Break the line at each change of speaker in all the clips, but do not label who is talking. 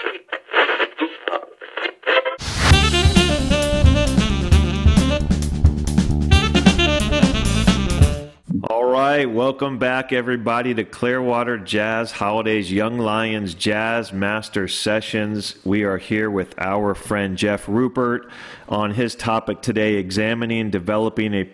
All right, welcome back everybody to Clearwater Jazz Holiday's Young Lions Jazz Master Sessions. We are here with our friend Jeff Rupert on his topic today, examining developing a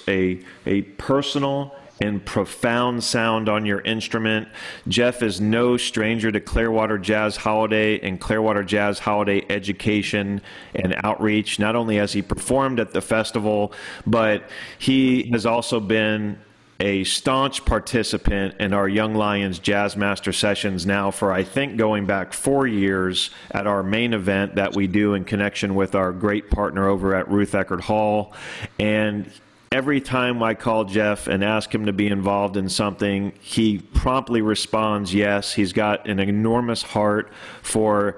personal and profound sound on your instrument. Jeff is no stranger to Clearwater Jazz Holiday and Clearwater Jazz Holiday education and outreach. Not only has he performed at the festival, but he has also been a staunch participant in our Young Lions Jazz Master Sessions now for, I think, going back 4 years at our main event that we do in connection with our great partner over at Ruth Eckerd Hall. And every time I call Jeff and ask him to be involved in something, he promptly responds yes. He's got an enormous heart for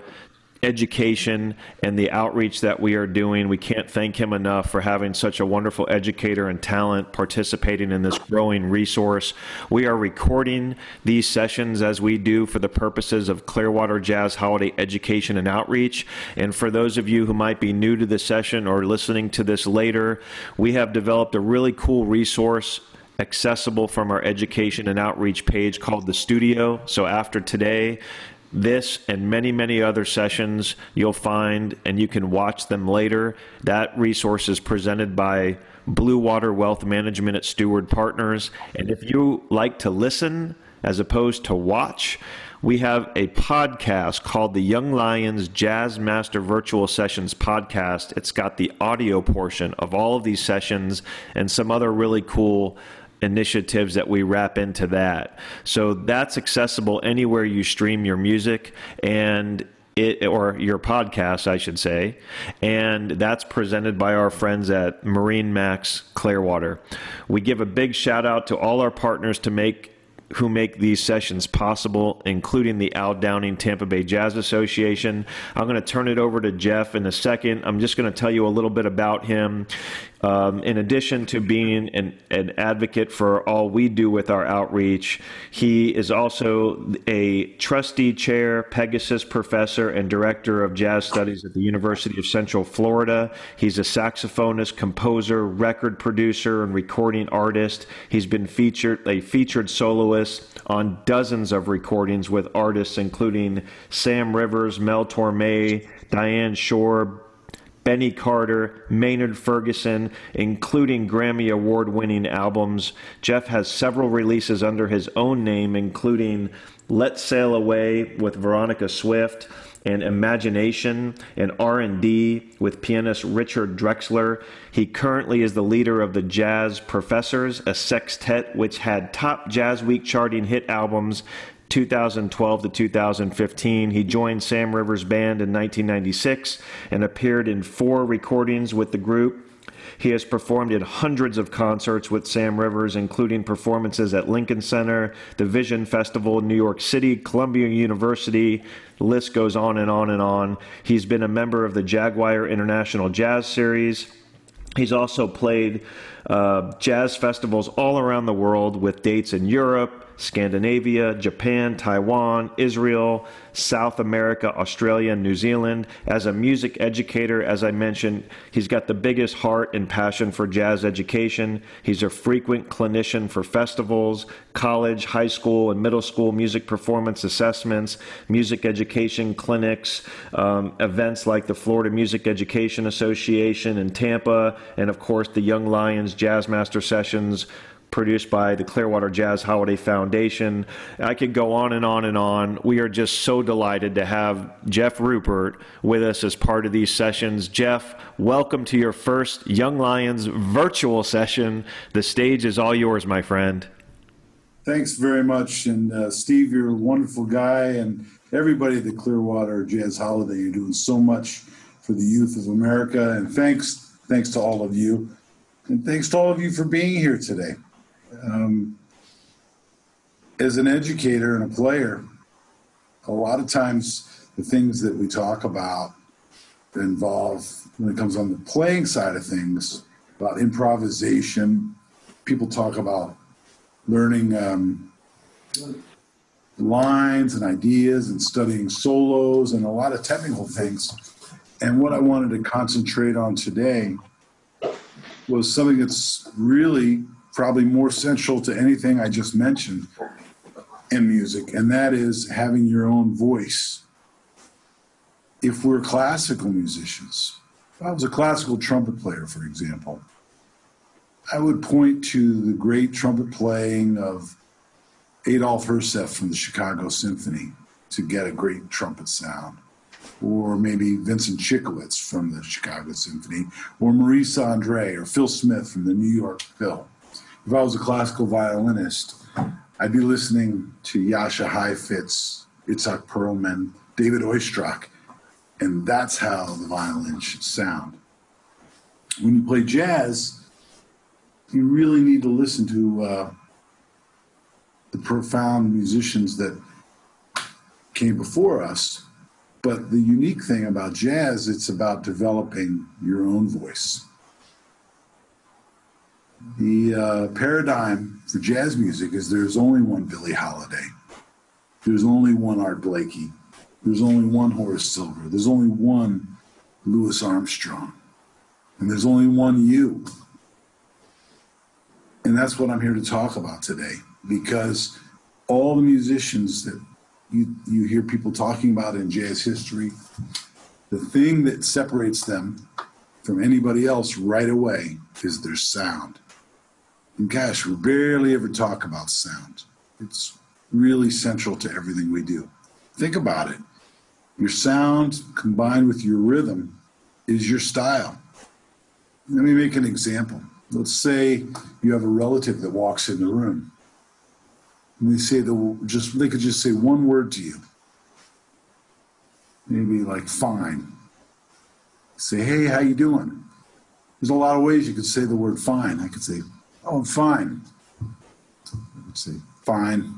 education and the outreach that we are doing. We can't thank him enough for having such a wonderful educator and talent participating in this growing resource. We are recording these sessions as we do for the purposes of Clearwater Jazz Holiday education and outreach. And for those of you who might be new to the session or listening to this later, we have developed a really cool resource accessible from our education and outreach page called The Studio. So after today, this and many, many other sessions you'll find, and you can watch them later. That resource is presented by Blue Water Wealth Management at Steward Partners. And if you like to listen as opposed to watch, we have a podcast called the Young Lions Jazz Master Virtual Sessions Podcast. It's got the audio portion of all of these sessions and some other really cool initiatives that we wrap into that. So that's accessible anywhere you stream your music and or your podcast, I should say. And that's presented by our friends at Marine Max Clearwater. We give a big shout out to all our partners who make these sessions possible, including the Al Downing Tampa Bay Jazz Association. I'm going to turn it over to Jeff in a second. I'm just going to tell you a little bit about him. In addition to being an advocate for all we do with our outreach, he is also a trustee chair, Pegasus professor, and director of jazz studies at the University of Central Florida. He's a saxophonist, composer, record producer, and recording artist. He's been a featured soloist on dozens of recordings with artists including Sam Rivers, Mel Torme, Diane Shore, Benny Carter, Maynard Ferguson, including Grammy Award-winning albums. Jeff has several releases under his own name, including Let's Sail Away with Veronica Swift, and Imagination, and R&D with pianist Richard Drexler. He currently is the leader of the Jazz Professors, a sextet which had top Jazz Week charting hit albums 2012 to 2015. He joined Sam Rivers' band in 1996 and appeared in 4 recordings with the group. He has performed in hundreds of concerts with Sam Rivers, including performances at Lincoln Center, the Vision Festival in New York City, Columbia University. The list goes on and on and on. He's been a member of the Jaguar International Jazz Series. He's also played jazz festivals all around the world with dates in Europe, Scandinavia, Japan, Taiwan, Israel, South America, Australia, and New Zealand. As a music educator, as I mentioned, he's got the biggest heart and passion for jazz education. He's a frequent clinician for festivals, college, high school, and middle school music performance assessments, music education clinics, events like the Florida Music Education Association in Tampa, and of course the Young Lions Jazz Master Sessions produced by the Clearwater Jazz Holiday Foundation. I could go on and on and on. We are just so delighted to have Jeff Rupert with us as part of these sessions. Jeff, welcome to your first Young Lions virtual session. The stage is all yours, my friend.
Thanks very much. And Steve, you're a wonderful guy, and everybody at the Clearwater Jazz Holiday, you're doing so much for the youth of America. And thanks to all of you. And thanks to all of you for being here today. As an educator and a player, a lot of times the things that we talk about involve, when it comes on the playing side of things, about improvisation. People talk about learning lines and ideas and studying solos and a lot of technical things. And what I wanted to concentrate on today was something that's really probably more central to anything I just mentioned in music, and that is having your own voice. If we're classical musicians, if I was a classical trumpet player, for example, I would point to the great trumpet playing of Adolf Herseth from the Chicago Symphony to get a great trumpet sound, or maybe Vincent Chikowitz from the Chicago Symphony, or Maurice Andre or Phil Smith from the New York Phil. If I was a classical violinist, I'd be listening to Jascha Heifetz, Itzhak Perlman, David Oistrakh, and that's how the violin should sound. When you play jazz, you really need to listen to the profound musicians that came before us. But the unique thing about jazz, it's about developing your own voice. The paradigm for jazz music is there's only one Billie Holiday. There's only one Art Blakey. There's only one Horace Silver. There's only one Louis Armstrong. And there's only one you. And that's what I'm here to talk about today, because all the musicians that you hear people talking about in jazz history, the thing that separates them from anybody else right away is their sound. And gosh, we barely ever talk about sound. It's really central to everything we do. Think about it. Your sound combined with your rhythm is your style. Let me make an example. Let's say you have a relative that walks in the room, and they could just say one word to you. Maybe like fine. Say, hey, how you doing? There's a lot of ways you could say the word fine. I could say, oh, I'm fine. I could say, fine,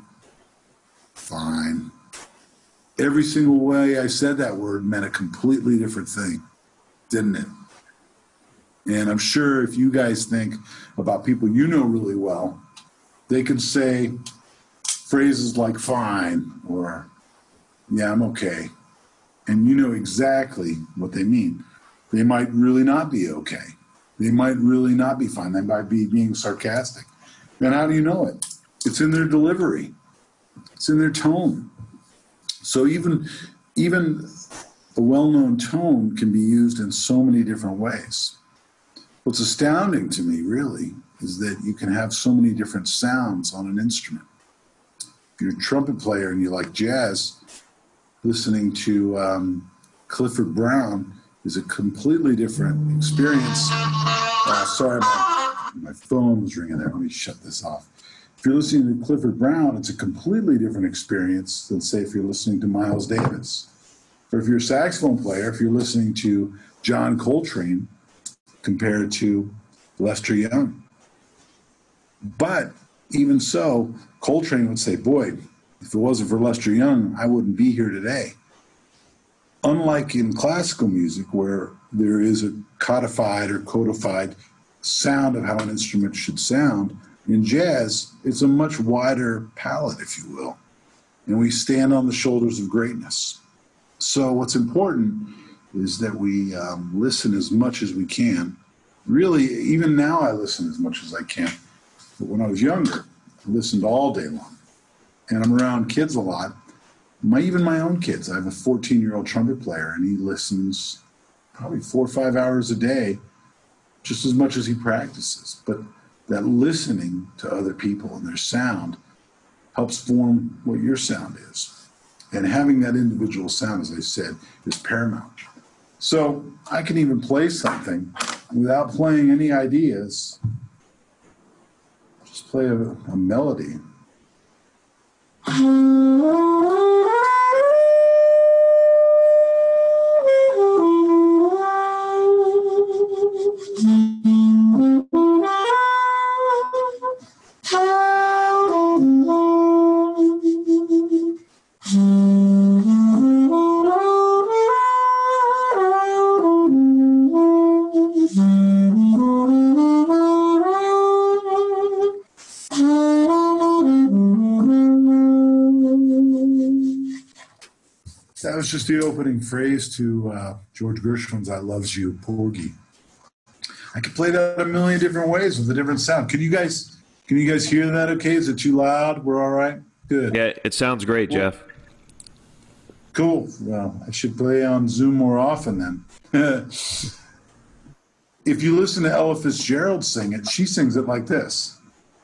fine. Every single way I said that word meant a completely different thing, didn't it? And I'm sure if you guys think about people you know really well, they could say phrases like fine or yeah, I'm okay. And you know exactly what they mean. They might really not be okay. They might really not be fine. They might be being sarcastic. And how do you know it? It's in their delivery. It's in their tone. So even a well-known tone can be used in so many different ways. What's astounding to me, really, is that you can have so many different sounds on an instrument. If you're a trumpet player and you like jazz, listening to Clifford Brown is a completely different experience. Sorry, my phone was ringing there. Let me shut this off. If you're listening to Clifford Brown, it's a completely different experience than, say, if you're listening to Miles Davis. Or if you're a saxophone player, if you're listening to John Coltrane, compared to Lester Young. But even so, Coltrane would say, boy, if it wasn't for Lester Young, I wouldn't be here today. Unlike in classical music, where there is a codified or codified sound of how an instrument should sound, in jazz, it's a much wider palette, if you will. And we stand on the shoulders of greatness. So what's important is that we listen as much as we can. Really, even now I listen as much as I can. But when I was younger, I listened all day long. And I'm around kids a lot. Even my own kids. I have a 14-year-old trumpet player, and he listens probably 4 or 5 hours a day, just as much as he practices. But that listening to other people and their sound helps form what your sound is. And having that individual sound, as I said, is paramount. So I can even play something without playing any ideas, just play a melody. was just the opening phrase to George Gershwin's "I Loves You, Porgy." I could play that a million different ways with a different sound. Can you guys hear that? Okay, is it too loud? We're all right. Good.
Yeah, it sounds great,
Cool.
Jeff.
Cool. Well, I should play on Zoom more often then. If you listen to Ella Fitzgerald sing it, she sings it like this.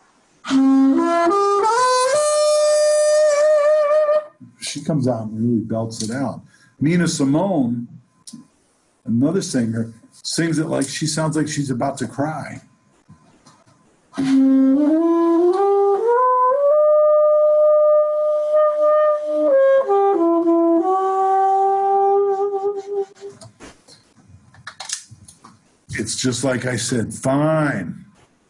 She comes out and really belts it out. Nina Simone, another singer, sings it like she sounds like she's about to cry. It's just like I said, fine,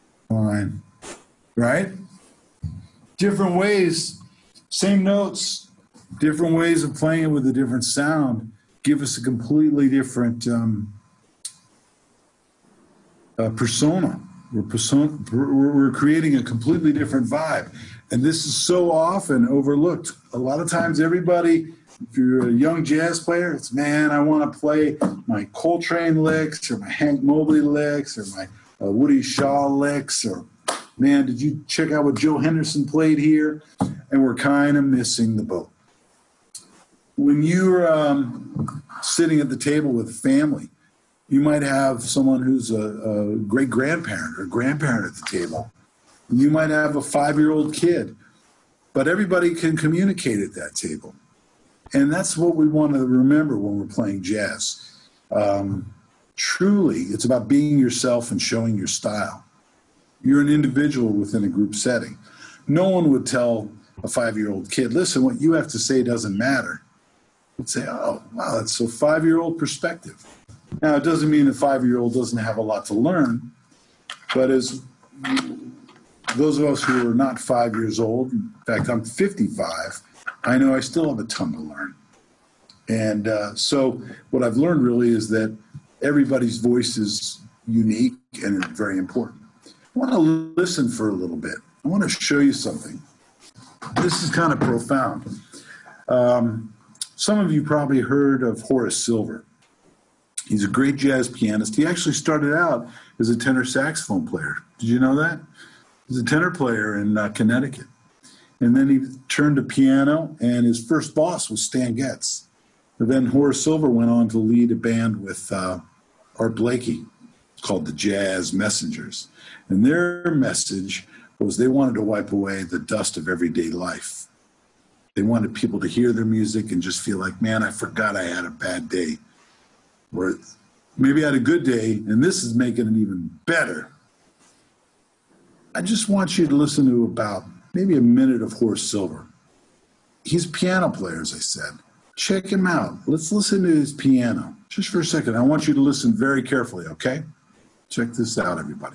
right? Different ways, same notes, different ways of playing it with a different sound give us a completely different persona. We're creating a completely different vibe. And this is so often overlooked. A lot of times everybody, if you're a young jazz player, it's, man, I want to play my Coltrane licks or my Hank Mobley licks or my Woody Shaw licks, or, man, did you check out what Joe Henderson played here? And we're kind of missing the boat. When you're sitting at the table with a family, you might have someone who's a great-grandparent or grandparent at the table. You might have a 5-year-old kid, but everybody can communicate at that table. And that's what we want to remember when we're playing jazz. Truly, it's about being yourself and showing your style. You're an individual within a group setting. No one would tell a 5-year-old kid, listen, what you have to say doesn't matter. Would say, oh, wow, that's a 5-year-old perspective. Now, it doesn't mean a 5-year-old doesn't have a lot to learn, but as those of us who are not 5 years old, in fact, I'm 55, I know I still have a ton to learn. And so what I've learned really is that everybody's voice is unique and very important. I want to listen for a little bit. I want to show you something. This is kind of profound. Some of you probably heard of Horace Silver. He's a great jazz pianist. He actually started out as a tenor saxophone player. Did you know that? He was a tenor player in Connecticut. And then he turned to piano, and his first boss was Stan Getz. And then Horace Silver went on to lead a band with Art Blakey called the Jazz Messengers. And their message was they wanted to wipe away the dust of everyday life. They wanted people to hear their music and just feel like, man, I forgot I had a bad day. Or maybe I had a good day, and this is making it even better. I just want you to listen to about maybe a minute of Horace Silver. He's a piano player, as I said. Check him out. Let's listen to his piano. Just for a second, I want you to listen very carefully, okay? Check this out, everybody.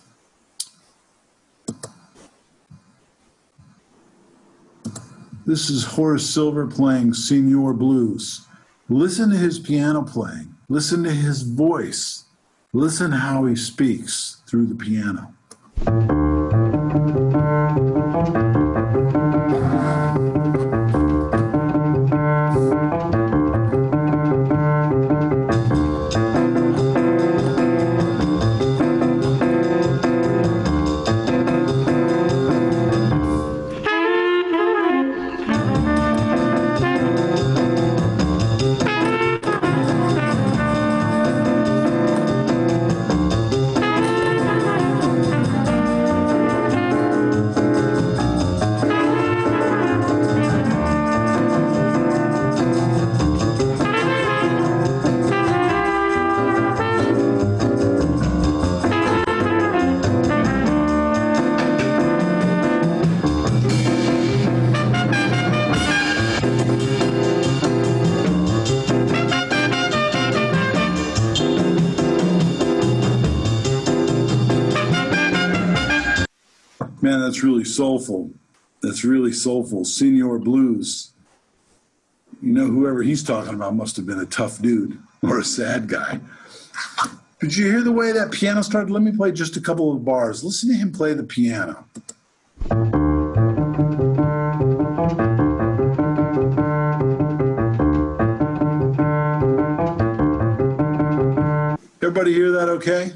This is Horace Silver playing Senor Blues. Listen to his piano playing. Listen to his voice. Listen how he speaks through the piano. Man, that's really soulful. That's really soulful. Senor Blues. You know, whoever he's talking about must have been a tough dude or a sad guy. Did you hear the way that piano started? Let me play just a couple of bars. Listen to him play the piano. Everybody hear that okay?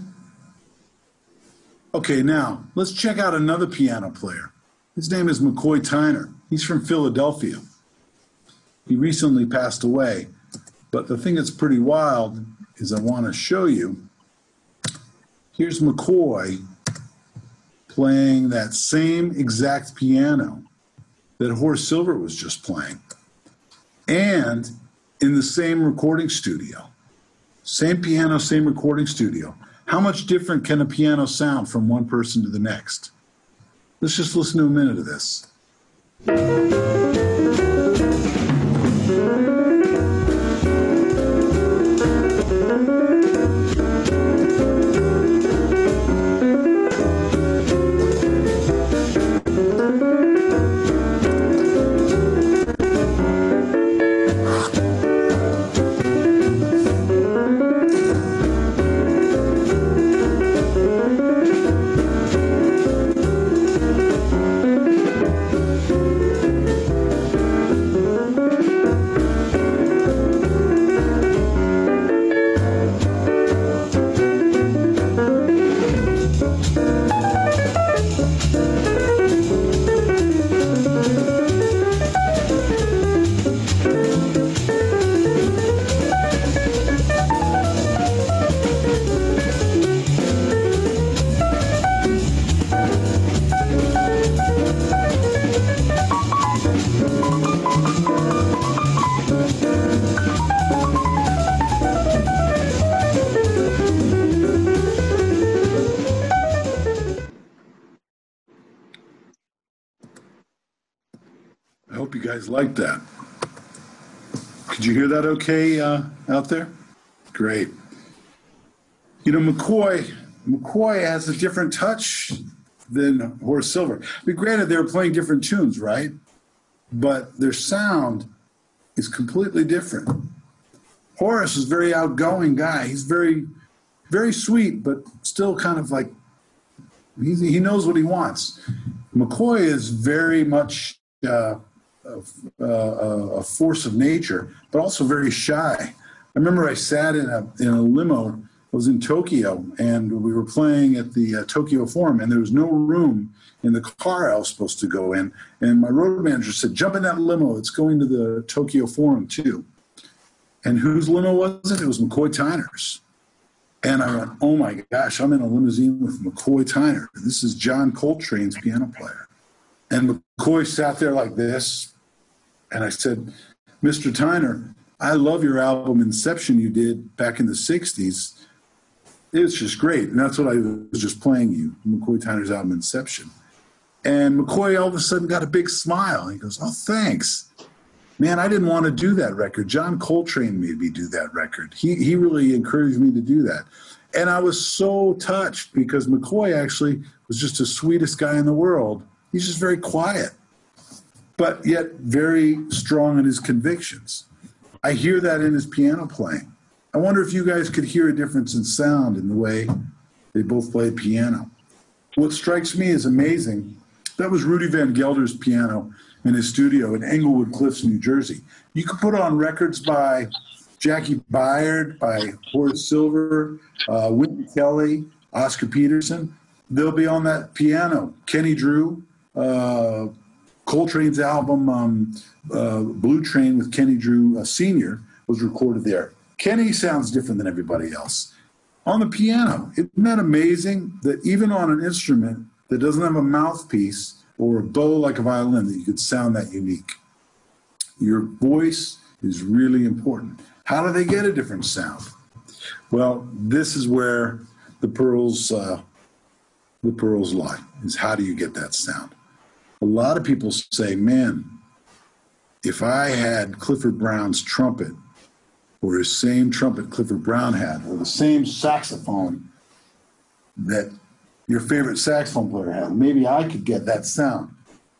Okay, now let's check out another piano player. His name is McCoy Tyner. He's from Philadelphia. He recently passed away. But the thing that's pretty wild is I want to show you. Here's McCoy playing that same exact piano that Horace Silver was just playing. And in the same recording studio. Same piano, same recording studio. How much different can a piano sound from one person to the next? Let's just listen to a minute of this. I hope you guys liked that. Could you hear that okay out there? Great. You know, McCoy has a different touch than Horace Silver. But granted, they were playing different tunes, right? But their sound is completely different. Horace is a very outgoing guy. He's very, very sweet, but still kind of like, he knows what he wants. McCoy is very much a force of nature, but also very shy. I remember I sat in a limo. I was in Tokyo, and we were playing at the Tokyo Forum, and there was no room in the car I was supposed to go in. And my road manager said, "Jump in that limo. It's going to the Tokyo Forum too." And whose limo was it? It was McCoy Tyner's. And I went, "Oh my gosh, I'm in a limousine with McCoy Tyner. This is John Coltrane's piano player." And McCoy sat there like this. And I said, "Mr. Tyner, I love your album Inception you did back in the 60s. It's just great." And that's what I was just playing you, McCoy Tyner's album Inception. And McCoy all of a sudden got a big smile. He goes, "Oh, thanks. Man, I didn't want to do that record. John Coltrane made me do that record. He really encouraged me to do that." And I was so touched because McCoy actually was just the sweetest guy in the world. He's just very quiet, but yet very strong in his convictions. I hear that in his piano playing. I wonder if you guys could hear a difference in sound in the way they both play piano. What strikes me as amazing, that was Rudy Van Gelder's piano in his studio in Englewood Cliffs, New Jersey. You could put on records by Jackie Byard, by Horace Silver, Whitney Kelly, Oscar Peterson. They'll be on that piano. Kenny Drew, Coltrane's album Blue Train with Kenny Drew Sr. was recorded there. Kenny sounds different than everybody else. On the piano, isn't that amazing that even on an instrument that doesn't have a mouthpiece or a bow like a violin, that you could sound that unique? Your voice is really important. How do they get a different sound? Well, this is where the pearls lie, is how do you get that sound? A lot of people say, "Man, if I had Clifford Brown's trumpet, or the same trumpet Clifford Brown had, or the same saxophone that your favorite saxophone player had, maybe I could get that sound."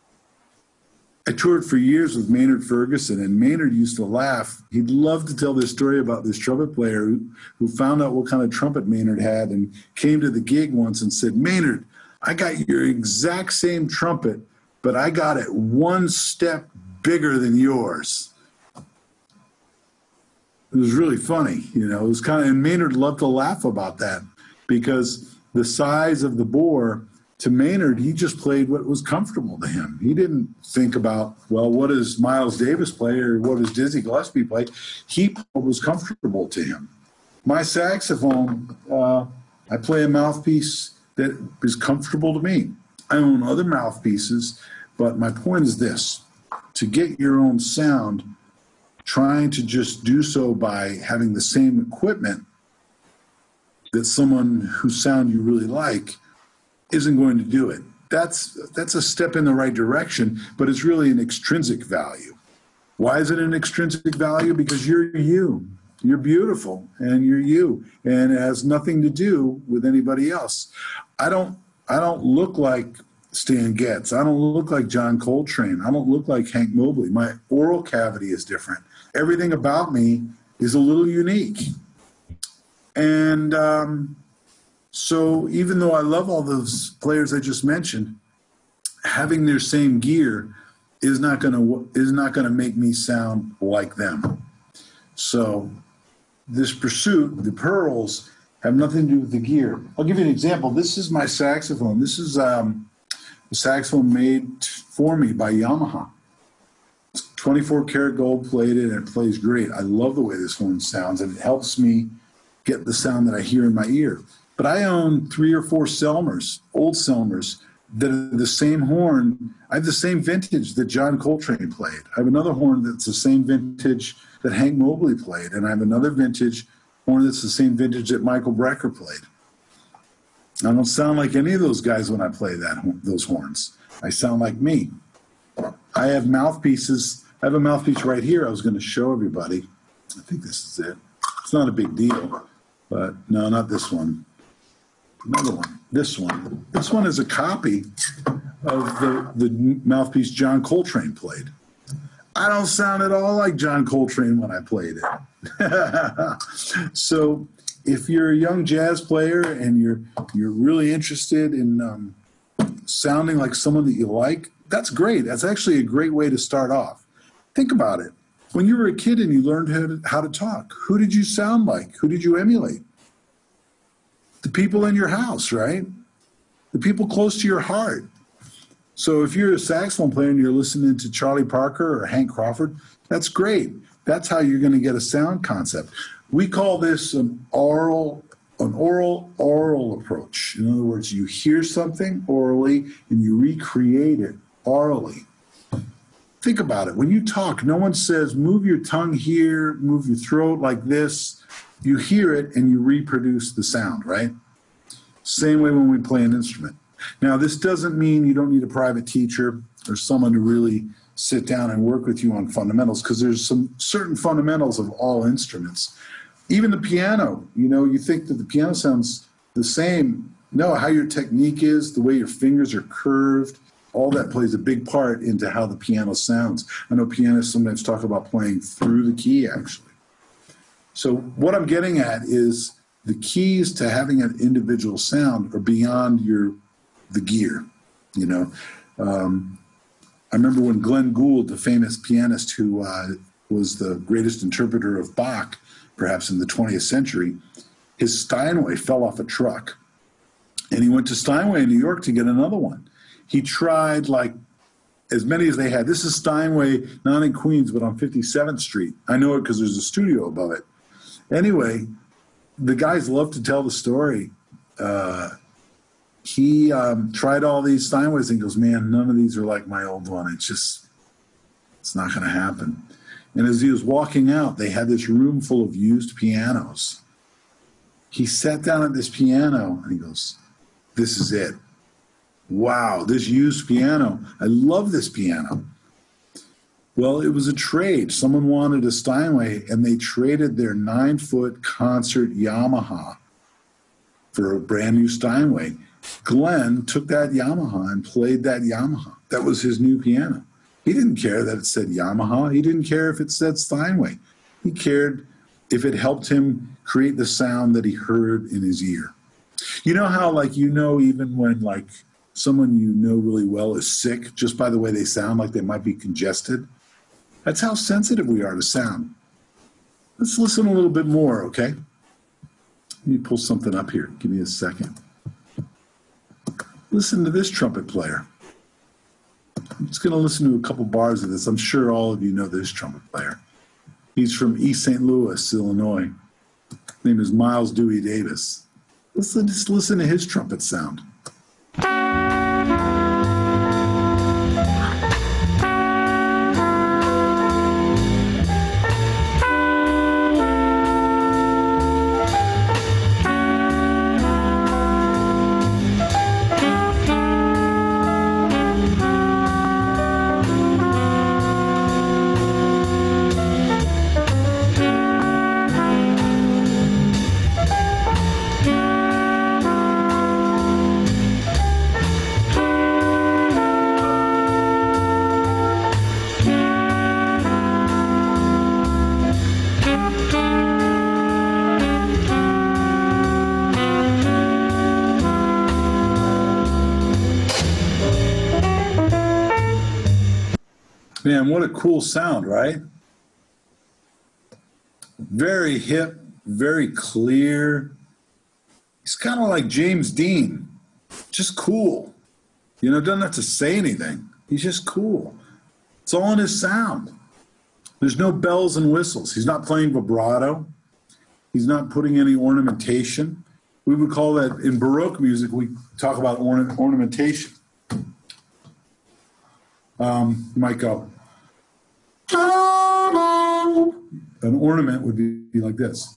I toured for years with Maynard Ferguson, and Maynard used to laugh. He'd love to tell this story about this trumpet player who found out what kind of trumpet Maynard had and came to the gig once and said, "Maynard, I got your exact same trumpet, but I got it one step bigger than yours." It was really funny, you know. It was kind of, and Maynard loved to laugh about that because the size of the bore to Maynard, he just played what was comfortable to him. He didn't think about, well, what does Miles Davis play or what does Dizzy Gillespie play? He played what was comfortable to him. My saxophone, I play a mouthpiece that is comfortable to me. I own other mouthpieces, but my point is this: to get your own sound, trying to just do so by having the same equipment that someone whose sound you really like isn't going to do it. That's a step in the right direction, but it's really an extrinsic value. Why is it an extrinsic value? Because you're you. You're beautiful, and you're you, and it has nothing to do with anybody else. I don't look like Stan Getz. I don't look like John Coltrane. I don't look like Hank Mobley. My oral cavity is different. Everything about me is a little unique. And so even though I love all those players I just mentioned, having their same gear is not going to make me sound like them. So this pursuit, the pearls, have nothing to do with the gear. I'll give you an example. This is my saxophone. This is a saxophone made for me by Yamaha. It's 24 karat gold plated, and it plays great. I love the way this horn sounds, and it helps me get the sound that I hear in my ear. But I own 3 or 4 Selmers, old Selmers, that are the same horn. I have the same vintage that John Coltrane played. I have another horn that's the same vintage that Hank Mobley played, and I have another vintage horn that's the same vintage that Michael Brecker played. I don't sound like any of those guys when I play those horns. I sound like me. I have mouthpieces. I have a mouthpiece right here I was going to show everybody. I think this is it. It's not a big deal, but no, not this one. Another one. This one. This one is a copy of the mouthpiece John Coltrane played. I don't sound at all like John Coltrane when I played it. So if you're a young jazz player and you're really interested in sounding like someone that you like, that's great. That's actually a great way to start off. Think about it. When you were a kid and you learned how to talk, who did you sound like? Who did you emulate? The people in your house, right? The people close to your heart. So if you're a saxophone player and you're listening to Charlie Parker or Hank Crawford, that's great. That's how you're going to get a sound concept. We call this an oral approach. In other words, you hear something orally and you recreate it orally. Think about it. When you talk, no one says, move your tongue here, move your throat like this. You hear it and you reproduce the sound, right? Same way when we play an instrument. Now, this doesn't mean you don't need a private teacher or someone to really sit down and work with you on fundamentals, because there's some certain fundamentals of all instruments. Even the piano, you think that the piano sounds the same. No, how your technique is, the way your fingers are curved, all that plays a big part into how the piano sounds. I know pianists sometimes talk about playing through the key, actually. So what I'm getting at is the keys to having an individual sound are beyond the gear. I remember when Glenn Gould, the famous pianist who was the greatest interpreter of Bach, perhaps in the 20th century, his Steinway fell off a truck. And he went to Steinway in New York to get another one. He tried like as many as they had. This is Steinway, not in Queens, but on 57th Street. I know it because there's a studio above it. Anyway, the guys love to tell the story. He tried all these Steinways and goes, man, none of these are like my old one. It's not going to happen. And as he was walking out, they had this room full of used pianos. He sat down at this piano and he goes, this is it. Wow, this used piano. I love this piano. Well, it was a trade. Someone wanted a Steinway, and they traded their 9-foot concert Yamaha for a brand new Steinway. Glenn took that Yamaha and played that Yamaha. That was his new piano. He didn't care that it said Yamaha. He didn't care if it said Steinway. He cared if it helped him create the sound that he heard in his ear. You know how, even when, someone you know really well is sick, just by the way they sound, like they might be congested? That's how sensitive we are to sound. Let's listen a little bit more, okay? Let me pull something up here. Give me a second. Listen to this trumpet player. I'm just going to listen to a couple bars of this. I'm sure all of you know this trumpet player. He's from East St. Louis, Illinois. His name is Miles Dewey Davis. Just listen to his trumpet sound. Man, what a cool sound, right? Very hip, very clear. He's kind of like James Dean, just cool. You know, doesn't have to say anything. He's just cool. It's all in his sound. There's no bells and whistles. He's not playing vibrato. He's not putting any ornamentation. We would call that, in Baroque music, we talk about ornamentation. You might go. An ornament would be like this.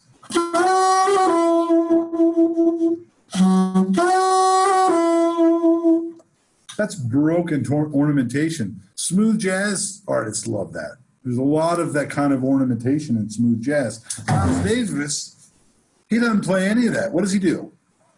That's Baroque ornamentation. Smooth jazz artists love that. There's a lot of that kind of ornamentation in smooth jazz. Miles Davis, he doesn't play any of that. What does he do?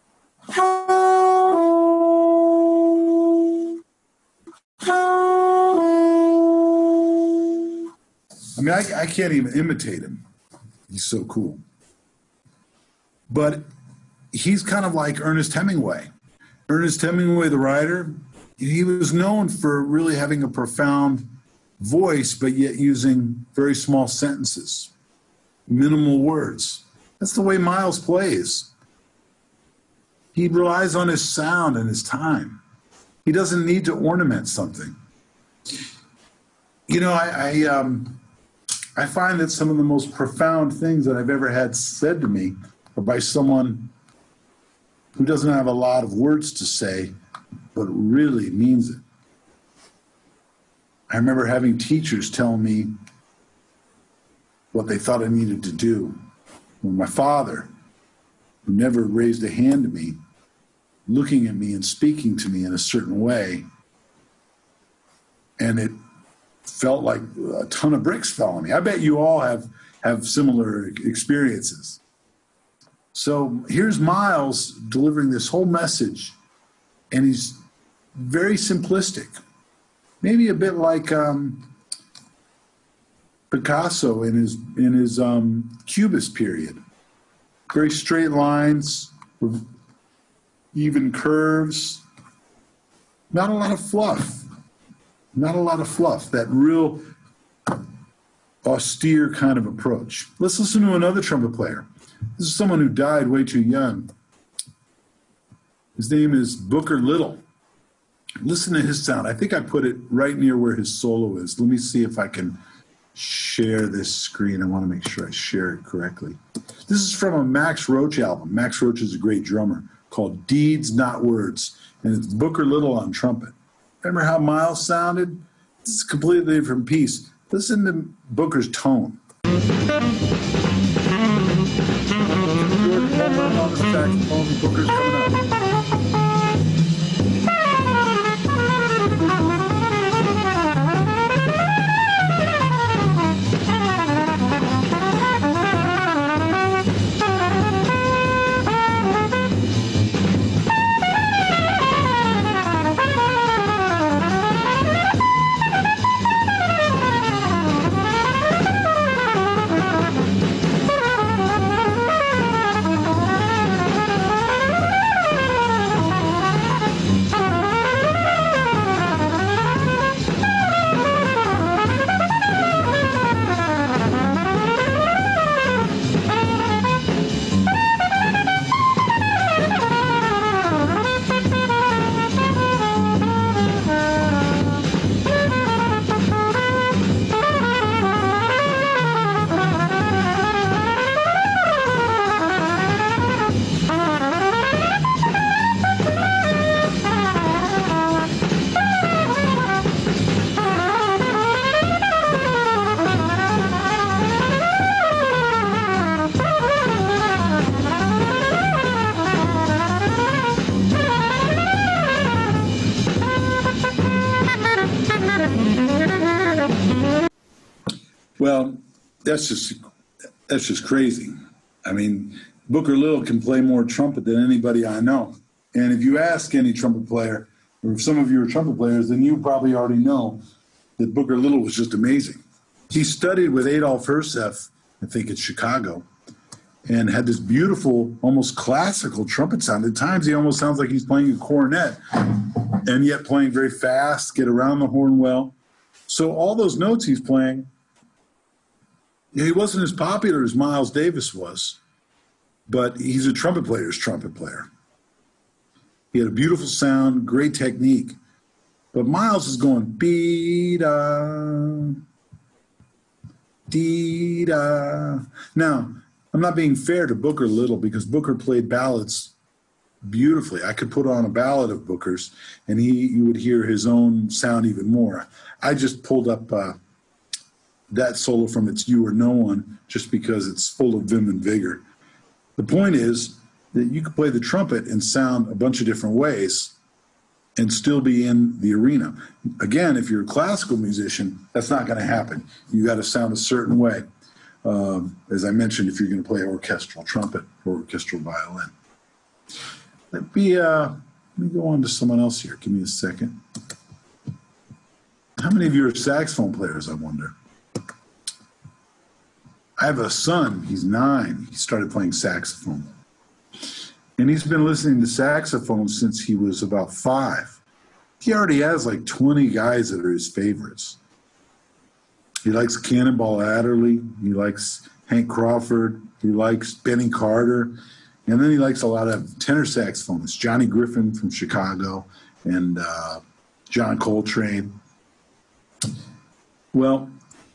I mean, I can't even imitate him. He's so cool. But he's kind of like Ernest Hemingway. Ernest Hemingway, the writer, he was known for really having a profound voice, but yet using very small sentences, minimal words. That's the way Miles plays. He relies on his sound and his time. He doesn't need to ornament something. You know, I find that some of the most profound things that I've ever had said to me are by someone who doesn't have a lot of words to say, but really means it. I remember having teachers tell me what they thought I needed to do. When my father, who never raised a hand to me, looking at me and speaking to me in a certain way, and it felt like a ton of bricks fell on me. I bet you all have similar experiences. So here's Miles delivering this whole message, and he's very simplistic, maybe a bit like Picasso in his Cubist period. Very straight lines, even curves, not a lot of fluff. Not a lot of fluff, that real austere kind of approach. Let's listen to another trumpet player. This is someone who died way too young. His name is Booker Little. Listen to his sound. I think I put it right near where his solo is. Let me see if I can share this screen. I want to make sure I share it correctly. This is from a Max Roach album. Max Roach is a great drummer, called Deeds, Not Words. And it's Booker Little on trumpet. Remember how Miles sounded? This is a completely different piece. Listen to Booker's tone. George Palmer on the saxophone, Booker's coming up. Well, that's just crazy. I mean, Booker Little can play more trumpet than anybody I know. And if you ask any trumpet player, or if some of you are trumpet players, then you probably already know that Booker Little was just amazing. He studied with Adolf Herseth, I think, at Chicago, and had this beautiful, almost classical trumpet sound. At times, he almost sounds like he's playing a cornet, and yet playing very fast, get around the horn well. So all those notes he's playing, he wasn't as popular as Miles Davis was, but he's a trumpet player's trumpet player. He had a beautiful sound, great technique. But Miles is going be-da, dee-da. Now, I'm not being fair to Booker Little because Booker played ballads beautifully. I could put on a ballad of Booker's and you would hear his own sound even more. I just pulled up that solo from It's You or No One just because it's full of vim and vigor. The point is that you could play the trumpet and sound a bunch of different ways and still be in the arena. Again, if you're a classical musician, that's not going to happen. You got to sound a certain way. As I mentioned, if you're going to play orchestral trumpet or orchestral violin. Let me go on to someone else here. Give me a second. How many of you are saxophone players, I wonder? I have a son. He's 9. He started playing saxophone. And he's been listening to saxophone since he was about 5. He already has like 20 guys that are his favorites. He likes Cannonball Adderley. He likes Hank Crawford. He likes Benny Carter. And then he likes a lot of tenor saxophonists, Johnny Griffin from Chicago and John Coltrane. Well,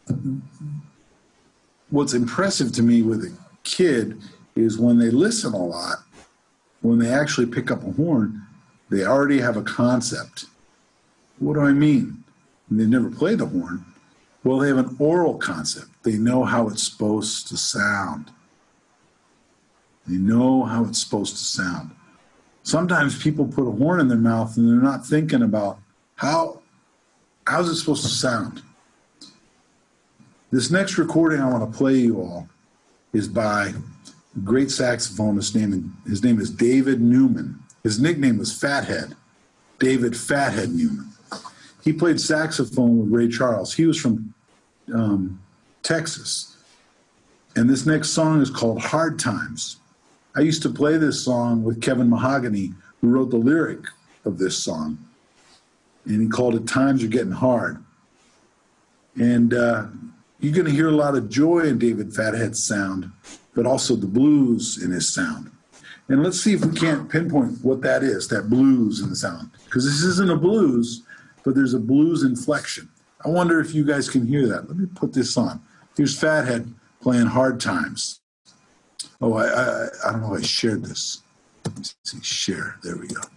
what's impressive to me with a kid is when they listen a lot, when they actually pick up a horn, they already have a concept. What do I mean? They've never played the horn. Well, they have an oral concept. They know how it's supposed to sound. They know how it's supposed to sound. Sometimes people put a horn in their mouth and they're not thinking about how's it supposed to sound. This next recording I want to play you all is by a great saxophonist his name is David Newman. His nickname was Fathead, David Fathead Newman. He played saxophone with Ray Charles. He was from Texas. And this next song is called Hard Times. I used to play this song with Kevin Mahogany, who wrote the lyric of this song. And he called it Times Are Getting Hard. And you're going to hear a lot of joy in David Fathead's sound, but also the blues in his sound. And let's see if we can't pinpoint what that is, that blues in the sound. Because this isn't a blues, but there's a blues inflection. I wonder if you guys can hear that. Let me put this on. Here's Fathead playing Hard Times. Oh, I don't know if I shared this. Let me see, share. There we go.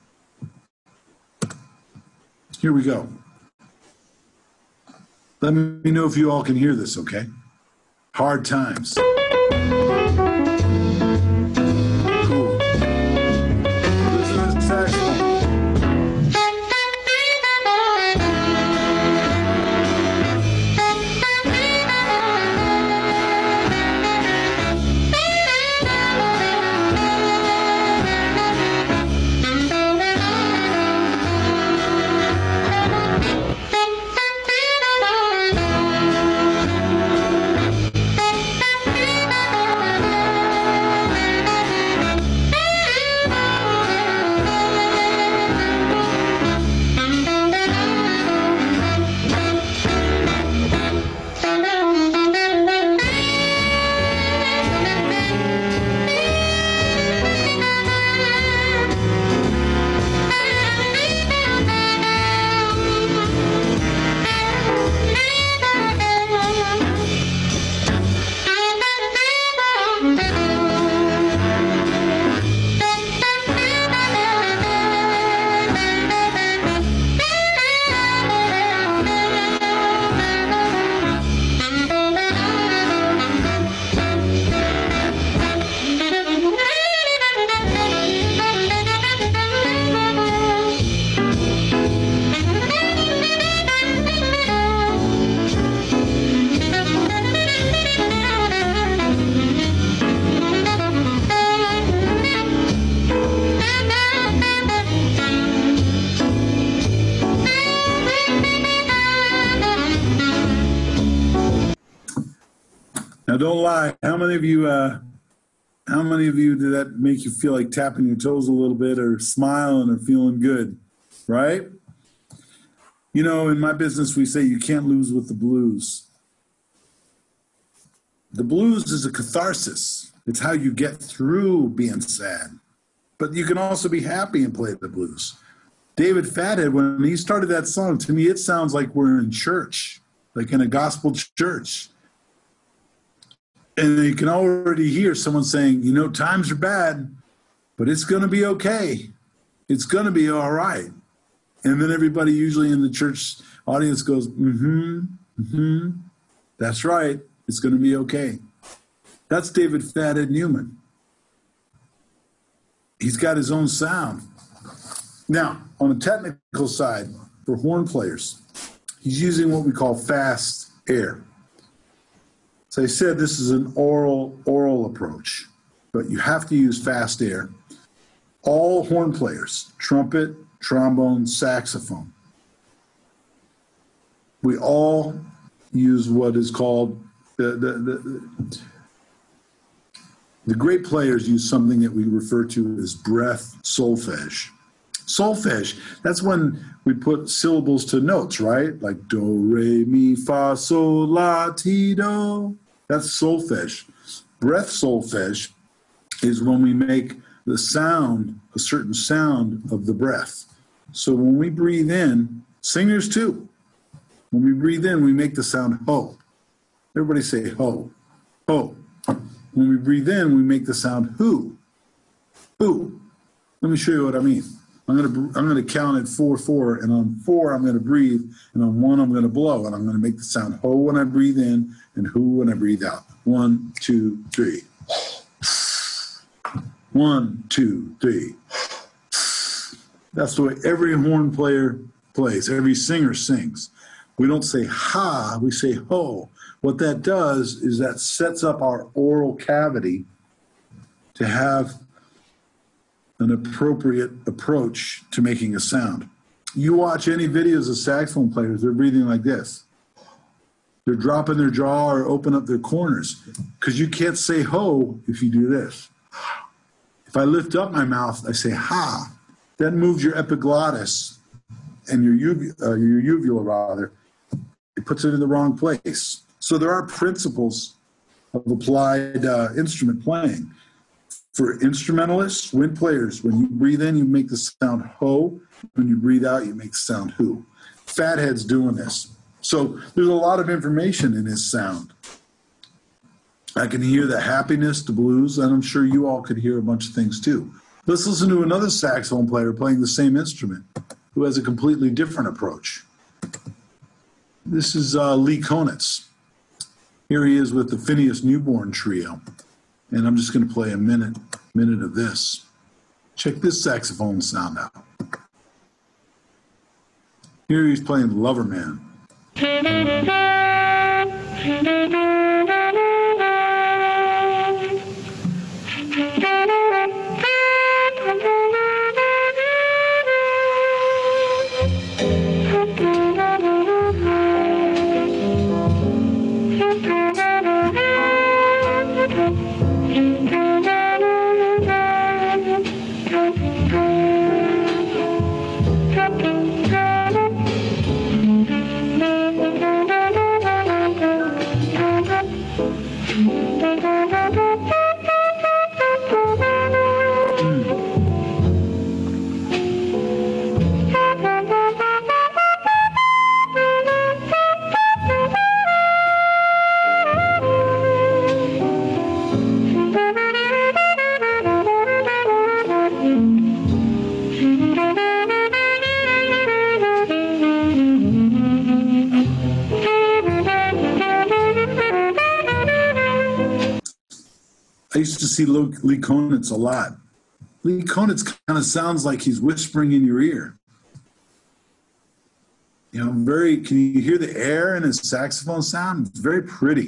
Here we go. Let me know if you all can hear this, okay? Hard Times. Cool. Listen to the saxophone. Now, don't lie. How many of you did that make you feel like tapping your toes a little bit or smiling or feeling good, right? You know, in my business, we say you can't lose with the blues. The blues is a catharsis. It's how you get through being sad. But you can also be happy and play the blues. David Fathead, when he started that song, to me, it sounds like we're in church, like in a gospel church. And you can already hear someone saying, you know, times are bad, but it's going to be okay. It's going to be all right. And then everybody usually in the church audience goes, that's right. It's going to be okay. That's David Fathead Newman. He's got his own sound. Now, on the technical side, for horn players, he's using what we call fast air. So I said this is an oral approach, but you have to use fast air. All horn players, trumpet, trombone, saxophone, we all use what is called, the great players use something that we refer to as breath solfege. Solfege, that's when we put syllables to notes, right? Like do, re, mi, fa, sol, la, ti, do. That's solfege. Breath solfege is when we make the sound, a certain sound of the breath. So when we breathe in, singers too, when we breathe in, we make the sound ho. Everybody say ho, ho. When we breathe in, we make the sound who, who. Let me show you what I mean. I'm gonna count at 4-4, and on 4 I'm gonna breathe, and on 1 I'm gonna blow, and I'm gonna make the sound ho when I breathe in, and who when I breathe out. 1, 2, 3. 1, 2, 3. That's the way every horn player plays. Every singer sings. We don't say ha, we say ho. What that does is that sets up our oral cavity to have an appropriate approach to making a sound. You watch any videos of saxophone players, they're breathing like this. They're dropping their jaw or open up their corners because you can't say ho if you do this. If I lift up my mouth, I say ha. That moves your epiglottis and your uvula rather. It puts it in the wrong place. So there are principles of applied instrument playing. For instrumentalists, wind players, when you breathe in, you make the sound ho. When you breathe out, you make the sound who. Fathead's doing this. So there's a lot of information in his sound. I can hear the happiness, the blues, and I'm sure you all could hear a bunch of things too. Let's listen to another saxophone player playing the same instrument who has a completely different approach. This is Lee Konitz. Here he is with the Phineas Newborn Trio. And I'm just going to play a minute of this. Check this saxophone sound out. Here he's playing Loverman. I used to see Lee Konitz a lot. Lee Konitz kind of sounds like he's whispering in your ear. You know, can you hear the air in his saxophone sound? It's very pretty.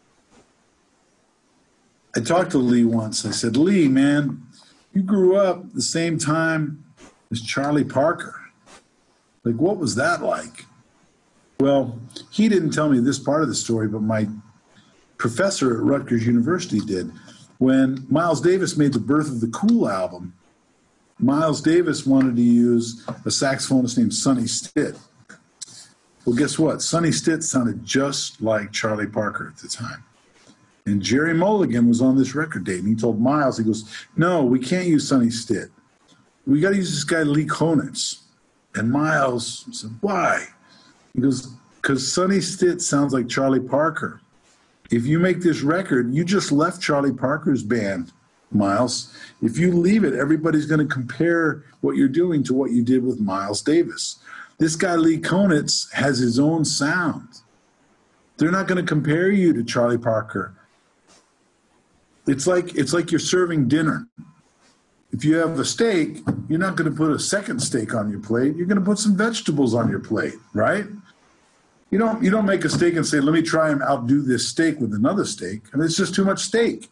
I talked to Lee once. I said, Lee, man, you grew up the same time as Charlie Parker. Like, what was that like? Well, he didn't tell me this part of the story, but my professor at Rutgers University did. When Miles Davis made the Birth of the Cool album, Miles Davis wanted to use a saxophonist named Sonny Stitt. Well, guess what? Sonny Stitt sounded just like Charlie Parker at the time. And Jerry Mulligan was on this record date, and he told Miles, he goes, no, we can't use Sonny Stitt. We got to use this guy, Lee Konitz. And Miles said, why? He goes, because Sonny Stitt sounds like Charlie Parker. If you make this record, you just left Charlie Parker's band, Miles. If you leave it, everybody's going to compare what you're doing to what you did with Miles Davis. This guy, Lee Konitz, has his own sound. They're not going to compare you to Charlie Parker. It's like you're serving dinner. If you have a steak, you're not going to put a second steak on your plate. You're going to put some vegetables on your plate, right? You don't make a steak and say, let me try and outdo this steak with another steak. I mean, it's just too much steak.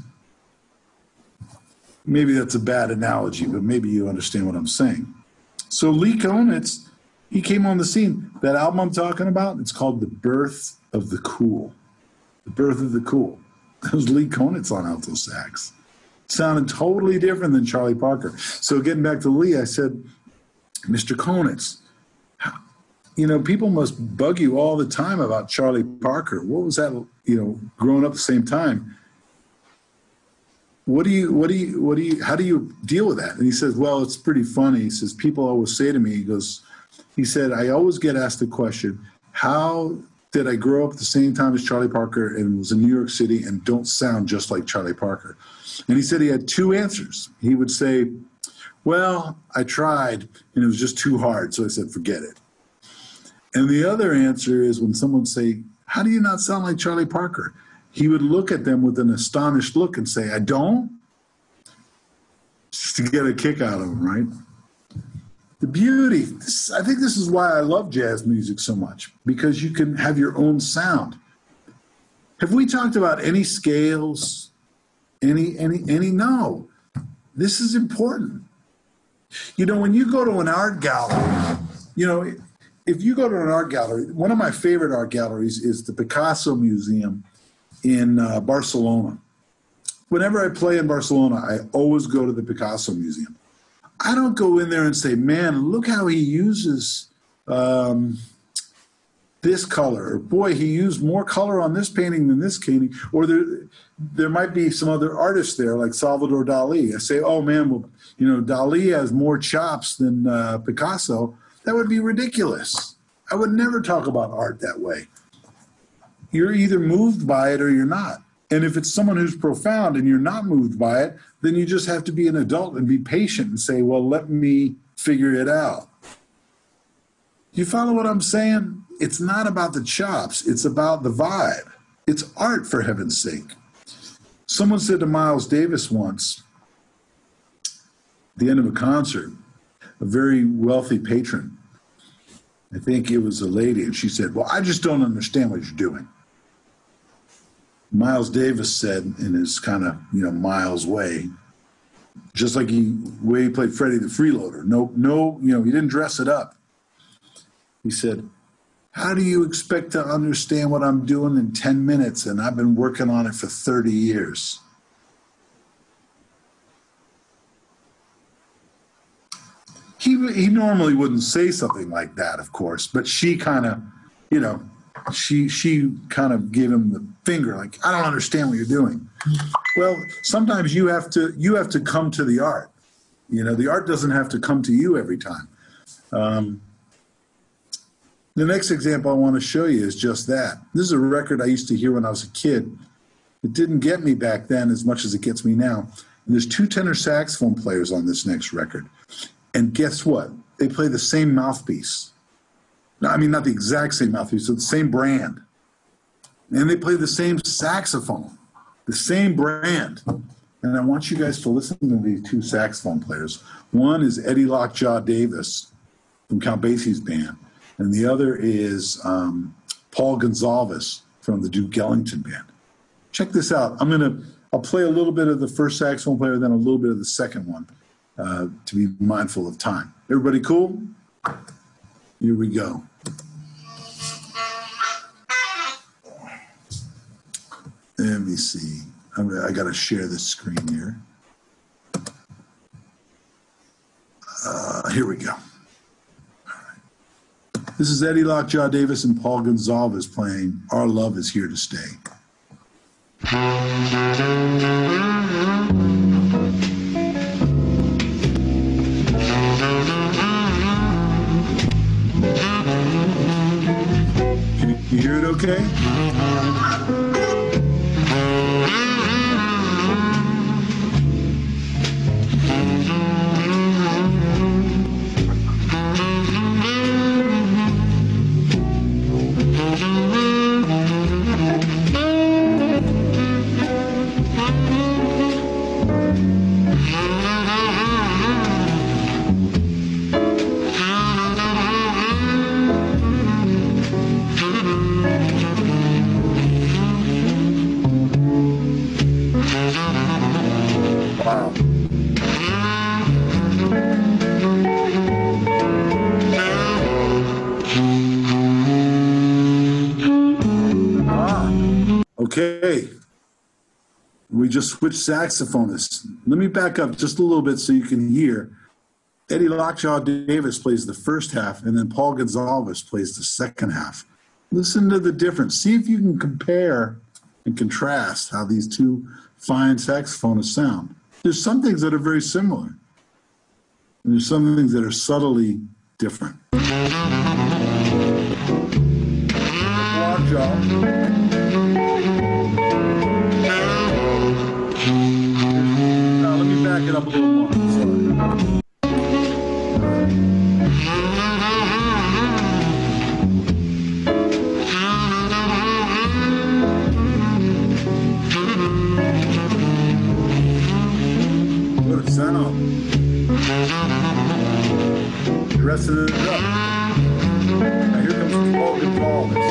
Maybe that's a bad analogy, but maybe you understand what I'm saying. So Lee Konitz, he came on the scene. That album I'm talking about, it's called The Birth of the Cool. The Birth of the Cool. That was Lee Konitz on alto sax. Sounded totally different than Charlie Parker. So getting back to Lee, I said, Mr. Konitz, people must bug you all the time about Charlie Parker. What was that, growing up at the same time? How do you deal with that? And he says, well, it's pretty funny. He says, people always say to me, he said, I always get asked the question, how did I grow up at the same time as Charlie Parker and was in New York City and don't sound just like Charlie Parker? And he said he had two answers. He would say, well, I tried and it was just too hard. So I said, forget it. And the other answer is when someone would say, how do you not sound like Charlie Parker? He would look at them with an astonished look and say, I don't? Just to get a kick out of them, right? The beauty, I think this is why I love jazz music so much, because you can have your own sound. Have we talked about any scales? No. This is important. When you go to an art gallery, if you go to an art gallery, one of my favorite art galleries is the Picasso Museum in Barcelona. Whenever I play in Barcelona, I always go to the Picasso Museum. I don't go in there and say, man, look how he uses this color. Or, boy, he used more color on this painting than this painting. Or there might be some other artists there, like Salvador Dali. I say, oh, man, well, Dali has more chops than Picasso. That would be ridiculous. I would never talk about art that way. You're either moved by it or you're not. And if it's someone who's profound and you're not moved by it, then you just have to be an adult and be patient and say, well, let me figure it out. You follow what I'm saying? It's not about the chops. It's about the vibe. It's art, for heaven's sake. Someone said to Miles Davis once, at the end of a concert, a very wealthy patron, I think it was a lady, and she said, well, I just don't understand what you're doing. Miles Davis said in his kind of, Miles way, just like the way he played Freddie the Freeloader. No, he didn't dress it up. He said, how do you expect to understand what I'm doing in 10 minutes? And I've been working on it for 30 years. He normally wouldn't say something like that, of course, but she kind of, she kind of gave him the finger, like, I don't understand what you're doing. Well, sometimes you have to come to the art. The art doesn't have to come to you every time. The next example I want to show you is just that. This is a record I used to hear when I was a kid. It didn't get me back then as much as it gets me now. And there's two tenor saxophone players on this next record. And guess what? They play the same mouthpiece. I mean, not the exact same mouthpiece, but the same brand. And they play the same saxophone, the same brand. And I want you guys to listen to these two saxophone players. One is Eddie Lockjaw Davis from Count Basie's band, and the other is Paul Gonsalves from the Duke Ellington band. Check this out. I'll play a little bit of the first saxophone player, then a little bit of the second one, to be mindful of time. Everybody cool? Here we go. me see. I got to share this screen here. Here we go. All right. This is Eddie Lockjaw Davis and Paul Gonsalves playing Our Love Is Here to Stay. Can you hear it okay? Okay, we just switched saxophonists. Let me back up just a little bit so you can hear. Eddie Lockjaw Davis plays the first half, and then Paul Gonsalves plays the second half. Listen to the difference. See if you can compare and contrast how these two fine saxophonists sound. There's some things that are very similar, and there's some things that are subtly different. Lockjaw. Back it up a little more. Sorry. What a sound. Dressing it up. Now here comes Paul Gonsalves.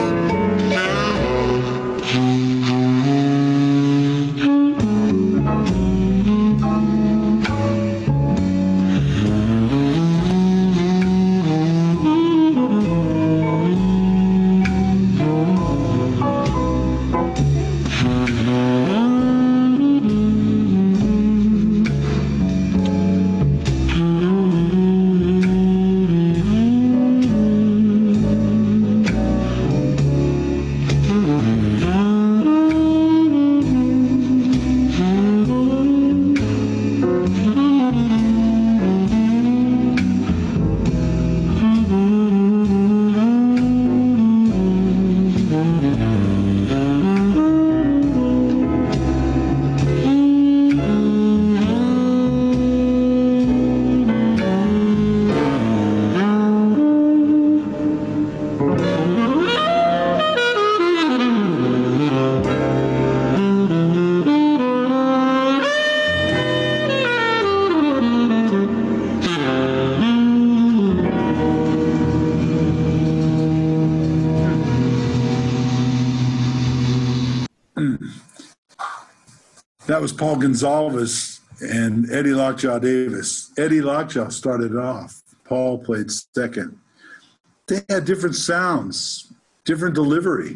That was Paul Gonsalves and Eddie Lockjaw Davis. Eddie Lockjaw started it off. Paul played second. They had different sounds, different delivery.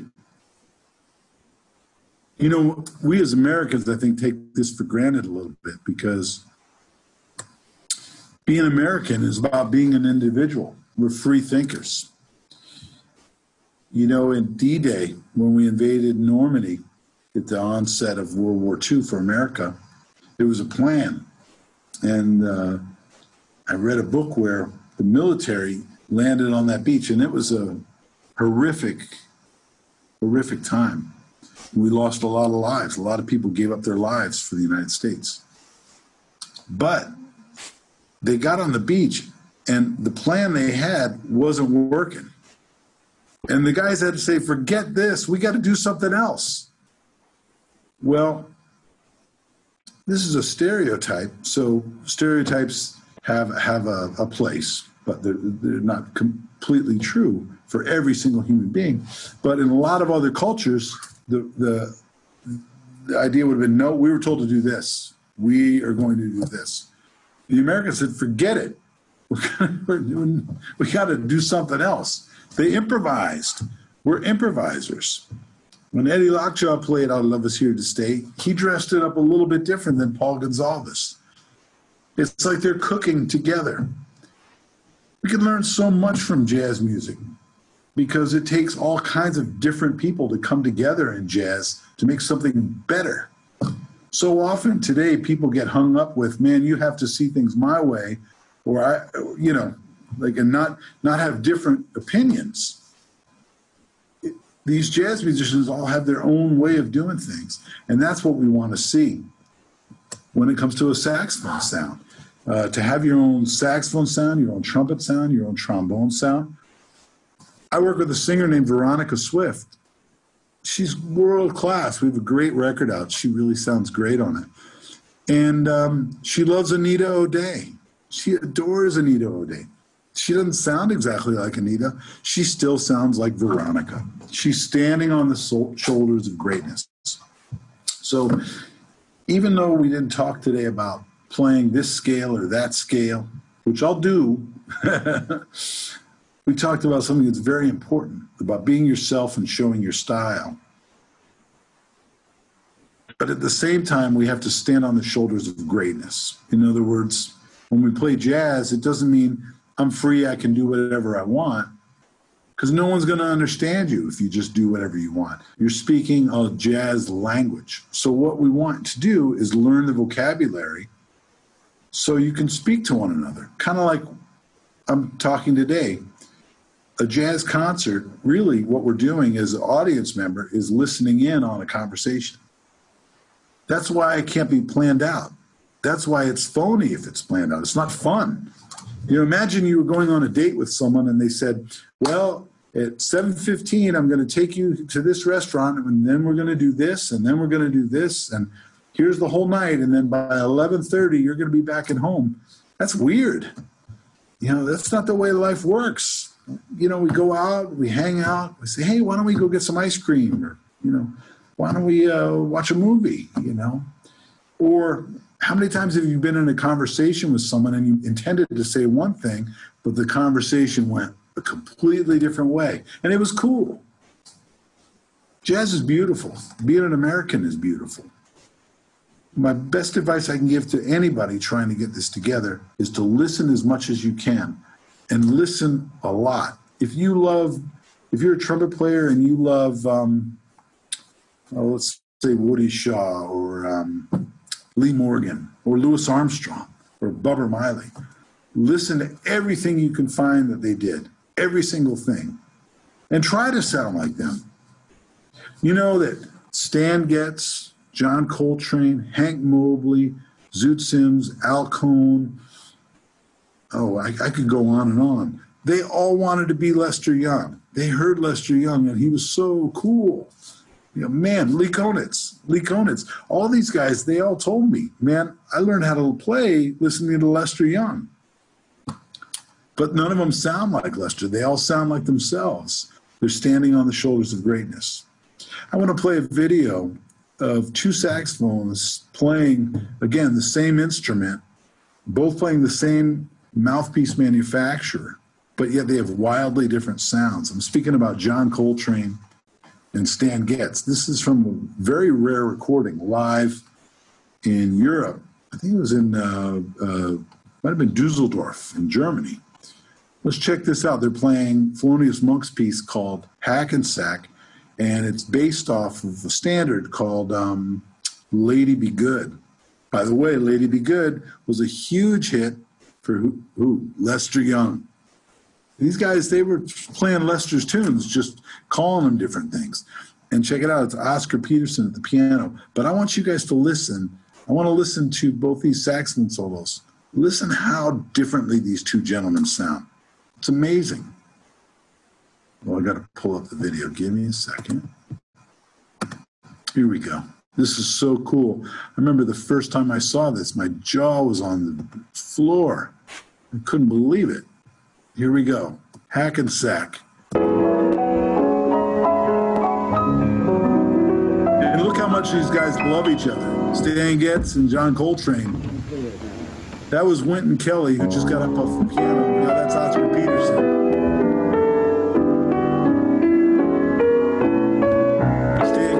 You know, we as Americans, I think, take this for granted a little bit because being American is about being an individual. We're free thinkers. You know, in D-Day, when we invaded Normandy, at the onset of World War II for America, there was a plan. And I read a book where the military landed on that beach, and it was a horrific time. We lost a lot of lives. A lot of people gave up their lives for the United States. But they got on the beach, and the plan they had wasn't working. And the guys had to say, forget this, we got to do something else. Well, this is a stereotype, so stereotypes have a place, but they're not completely true for every single human being. But in a lot of other cultures, the idea would have been, no, we were told to do this. We are going to do this. The Americans said, forget it. We got to do something else. They improvised. We're improvisers. When Eddie Lockjaw played "I Love Is Here to Stay," he dressed it up a little bit different than Paul Gonsalves. It's like they're cooking together. We can learn so much from jazz music because it takes all kinds of different people to come together in jazz to make something better. So often today, people get hung up with, man, you have to see things my way, or and not have different opinions. These jazz musicians all have their own way of doing things, and that's what we want to see when it comes to a saxophone sound. To have your own saxophone sound, your own trumpet sound, your own trombone sound. I work with a singer named Veronica Swift. She's world class. We have a great record out. She really sounds great on it. And she loves Anita O'Day. She adores Anita O'Day. She doesn't sound exactly like Anita. She still sounds like Veronica. She's standing on the shoulders of greatness. So even though we didn't talk today about playing this scale or that scale, which I'll do, we talked about something that's very important, about being yourself and showing your style. But at the same time, we have to stand on the shoulders of greatness. In other words, when we play jazz, it doesn't mean I'm free, I can do whatever I want, because no one's going to understand you if you just do whatever you want. You're speaking a jazz language. So what we want to do is learn the vocabulary so you can speak to one another. Kind of like I'm talking today. A jazz concert, really what we're doing as an audience member is listening in on a conversation. That's why it can't be planned out. That's why it's phony if it's planned out. It's not fun. You know, imagine you were going on a date with someone and they said, well, at 7:15, I'm going to take you to this restaurant, and then we're going to do this, and then we're going to do this, and here's the whole night, and then by 11:30, you're going to be back at home. That's weird. You know, that's not the way life works. You know, we go out, we hang out, we say, hey, why don't we go get some ice cream? Or, you know, why don't we watch a movie, you know? Or how many times have you been in a conversation with someone and you intended to say one thing, but the conversation went a completely different way, and it was cool? Jazz is beautiful. Being an American is beautiful. My best advice I can give to anybody trying to get this together is to listen as much as you can, and listen a lot. If you're a trumpet player and you love, let's say Woody Shaw or Lee Morgan or Louis Armstrong or Bubba Miley, listen to everything you can find that they did, every single thing, and try to sound like them. You know that Stan Getz, John Coltrane, Hank Mobley, Zoot Sims, Al Cohn, I could go on and on. They all wanted to be Lester Young. They heard Lester Young, and he was so cool. You know, man, Lee Konitz, all these guys, they all told me, man, I learned how to play listening to Lester Young. But none of them sound like Lester. They all sound like themselves. They're standing on the shoulders of greatness. I want to play a video of two saxophones playing, again, the same instrument, both playing the same mouthpiece manufacturer, but yet they have wildly different sounds. I'm speaking about John Coltrane and Stan Getz. This is from a very rare recording live in Europe. I think it was in, might have been Dusseldorf in Germany. Let's check this out. They're playing Thelonious Monk's piece called Hackensack, and it's based off of a standard called Lady Be Good. By the way, Lady Be Good was a huge hit for who? Lester Young. These guys, they were playing Lester's tunes, just calling them different things. And check it out, it's Oscar Peterson at the piano. But I want you guys to listen. I want to listen to both these saxophone solos. Listen how differently these two gentlemen sound. It's amazing. Well, I got to pull up the video. Give me a second. Here we go. This is so cool. I remember the first time I saw this, my jaw was on the floor. I couldn't believe it. Here we go. Hackensack. And look how much these guys love each other. Stan Getz and John Coltrane. That was Wynton Kelly, who just got up off the piano. Now that's Oscar Peterson. Stan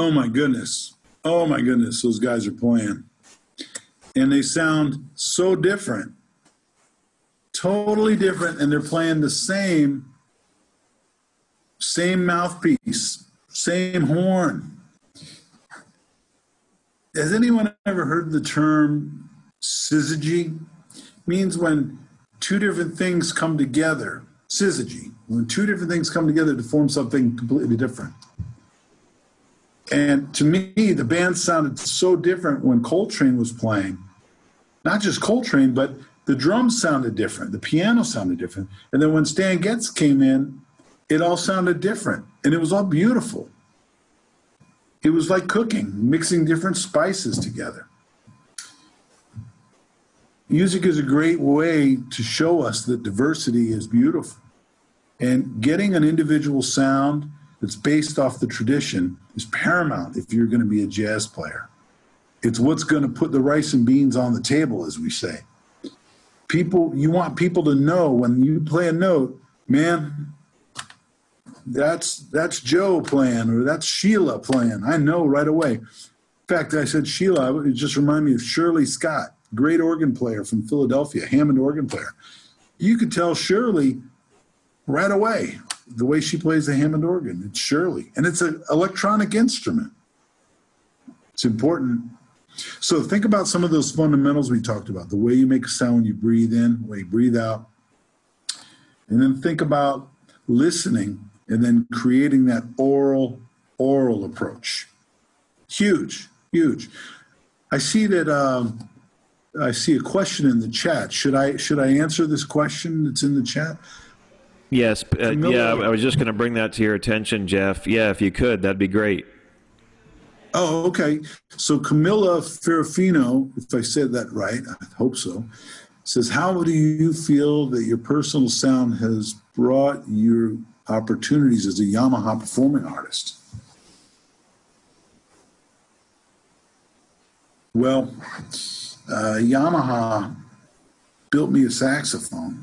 Oh my goodness. Oh my goodness, those guys are playing. And they sound so different. Totally different, and they're playing the same mouthpiece, same horn. Has anyone ever heard the term syzygy? It means when two different things come together. Syzygy, when two different things come together to form something completely different. And to me, the band sounded so different when Coltrane was playing. Not just Coltrane, but the drums sounded different. The piano sounded different. And then when Stan Getz came in, it all sounded different. And it was all beautiful. It was like cooking, mixing different spices together. Music is a great way to show us that diversity is beautiful. And getting an individual sound that's based off the tradition is paramount if you're going to be a jazz player. It's what's going to put the rice and beans on the table, as we say. You want people to know when you play a note, man, that's Joe playing, or that's Sheila playing. I know right away. In fact, I said Sheila, it just reminded me of Shirley Scott, great organ player from Philadelphia, Hammond organ player. You could tell Shirley right away the way she plays the Hammond organ. It's Shirley, and it's an electronic instrument. It's important. So think about some of those fundamentals we talked about, the way you make a sound when you breathe in, the way you breathe out. And then think about listening and then creating that oral approach. Huge, huge. I see that I see a question in the chat. Should I answer this question that's in the chat?
Yes. Yeah, I was just going to bring that to your attention, Jeff. Yeah, if you could, that'd be great.
Oh, okay. So Camilla Ferrafino, if I said that right, I hope so, says, how do you feel that your personal sound has brought your opportunities as a Yamaha performing artist? Well, Yamaha built me a saxophone.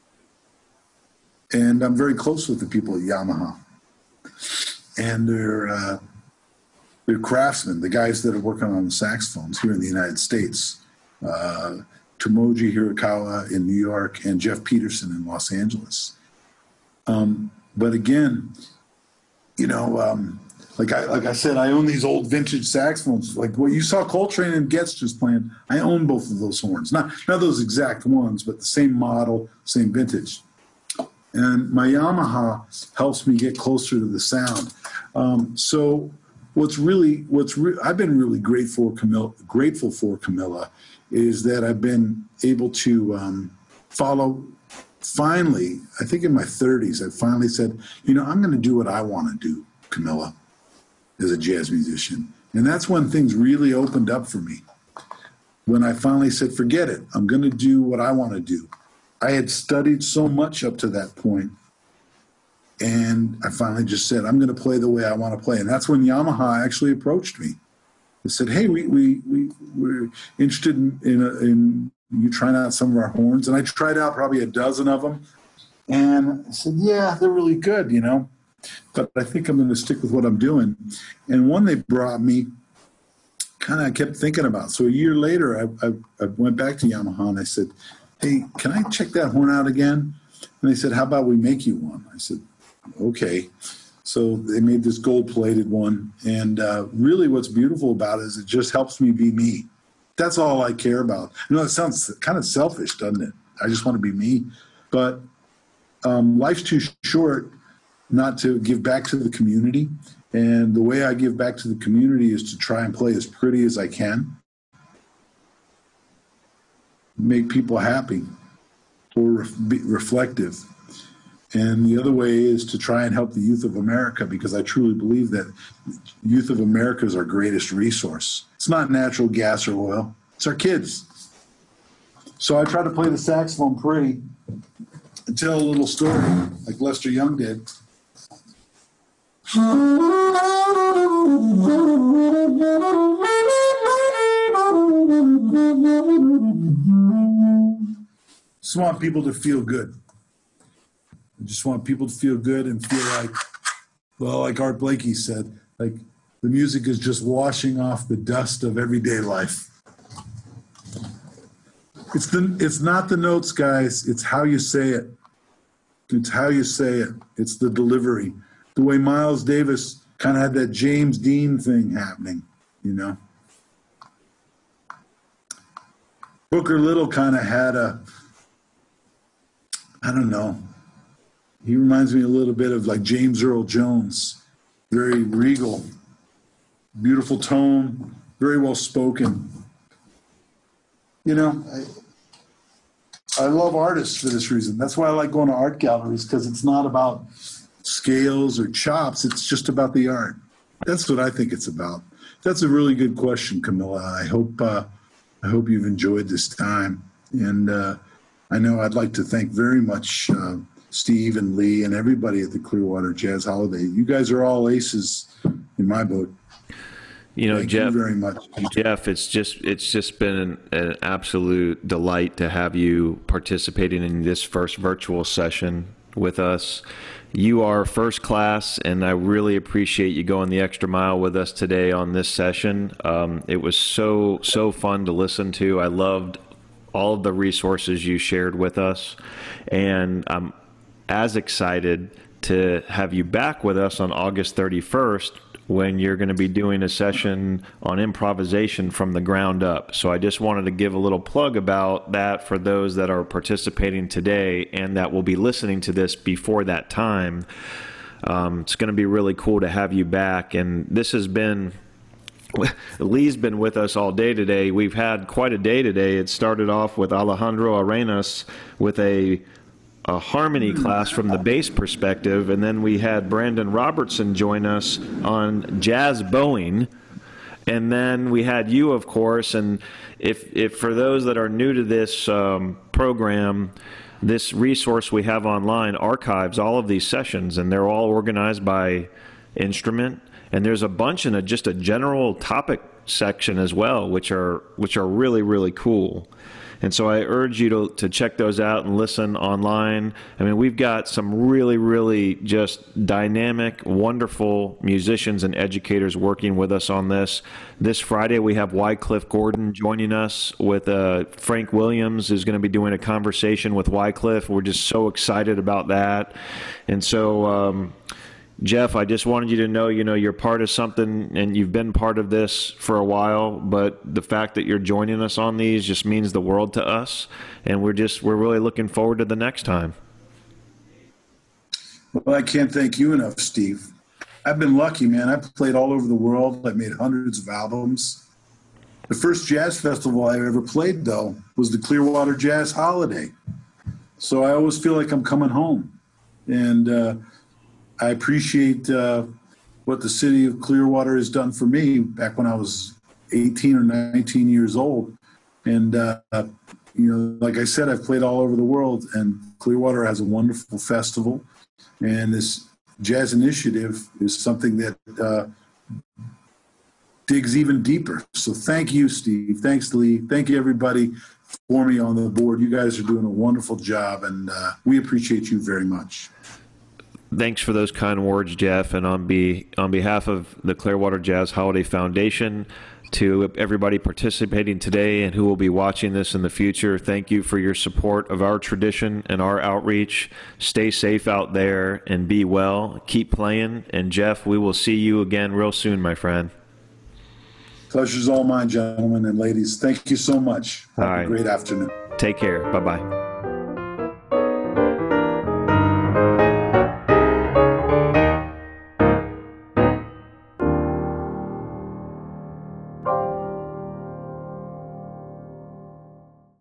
And I'm very close with the people at Yamaha. And they're craftsmen, the guys that are working on the saxophones here in the United States. Tomoji Hirakawa in New York and Jeff Peterson in Los Angeles. But again, you know, like I said, I own these old vintage saxophones. Like what you saw Coltrane and Getz just playing, I own both of those horns. Not those exact ones, but the same model, same vintage. And my Yamaha helps me get closer to the sound. So I've been really grateful for Camilla, is that I've been able to follow. Finally, I think in my 30s, I finally said, you know, I'm going to do what I want to do, Camilla, as a jazz musician. And that's when things really opened up for me. When I finally said, forget it, I'm going to do what I want to do. I had studied so much up to that point, and I finally just said, I'm going to play the way I want to play. And that's when Yamaha actually approached me. They said, hey, we're interested in you trying out some of our horns. And I tried out probably a dozen of them. And I said, yeah, they're really good, you know. But I think I'm going to stick with what I'm doing. And one they brought me, kind of I kept thinking about. So a year later, I went back to Yamaha and I said, hey, can I check that horn out again? And they said, how about we make you one? I said, okay. So they made this gold-plated one. And really what's beautiful about it is it just helps me be me. That's all I care about. I know it sounds kind of selfish, doesn't it? I just want to be me. But life's too short not to give back to the community. And the way I give back to the community is to try and play as pretty as I can. Make people happy or be reflective. And the other way is to try and help the youth of America, because I truly believe that youth of America is our greatest resource. It's not natural gas or oil. It's our kids. So I try to play the saxophone pretty and tell a little story like Lester Young did. Just want people to feel good. I just want people to feel good and feel like, well, like Art Blakey said, like The music is just washing off the dust of everyday life. It's not the notes, guys. It's how you say it. It's how you say it. It's the delivery. The way Miles Davis kind of had that James Dean thing happening, you know. Booker Little kind of had I don't know. He reminds me a little bit of like James Earl Jones. Very regal, beautiful tone, very well spoken. You know, I love artists for this reason. That's why I like going to art galleries, because it's not about scales or chops. It's just about the art. That's what I think it's about. That's a really good question, Camilla. I hope you've enjoyed this time. And I know I'd like to thank very much Steve and Lee and everybody at the Clearwater Jazz Holiday. You guys are all aces in my book.
You know,
Thank
Jeff,
you very much.
Jeff, it's just been an absolute delight to have you participating in this first virtual session with us. You are first class, and I really appreciate you going the extra mile with us today on this session. It was so fun to listen to. I loved all of the resources you shared with us, and I'm as excited to have you back with us on August 31st when you're going to be doing a session on improvisation from the ground up. So I just wanted to give a little plug about that for those that are participating today and that will be listening to this before that time. It's going to be really cool to have you back. And this has been, Lee's been with us all day today. We've had quite a day today. It started off with Alejandro Arenas with a harmony class from the bass perspective, and then we had Brandon Robertson join us on jazz bowing, and then we had you, of course. And if for those that are new to this program, this resource we have online archives all of these sessions, and they're all organized by instrument, and there's a bunch in just a general topic section as well, which are really cool. And so I urge you to check those out and listen online. I mean, we've got some really just dynamic, wonderful musicians and educators working with us on this. This Friday, we have Wycliffe Gordon joining us with Frank Williams is going to be doing a conversation with Wycliffe. We're just so excited about that. And so, Jeff, I just wanted you to know, you're part of something, and you've been part of this for a while, but the fact that you're joining us on these just means the world to us, and we're really looking forward to the next time.
Well, I can't thank you enough, Steve. I've been lucky, man. I've played all over the world. I've made hundreds of albums. The first jazz festival I ever played, though, was the Clearwater Jazz Holiday. So I always feel like I'm coming home. And I appreciate what the city of Clearwater has done for me back when I was 18 or 19 years old. And, like I said, I've played all over the world, and Clearwater has a wonderful festival. And this jazz initiative is something that digs even deeper. So thank you, Steve. Thanks, Lee. Thank you, everybody, for me on the board. You guys are doing a wonderful job, and we appreciate you very much.
Thanks for those kind words, Jeff. And on behalf of the Clearwater Jazz Holiday Foundation, to everybody participating today and who will be watching this in the future, thank you for your support of our tradition and our outreach. Stay safe out there and be well. Keep playing. And Jeff, we will see you again real soon, my friend.
Pleasure's all mine, gentlemen and ladies. Thank you so much. Have
all right.
a great afternoon.
Take care. Bye-bye.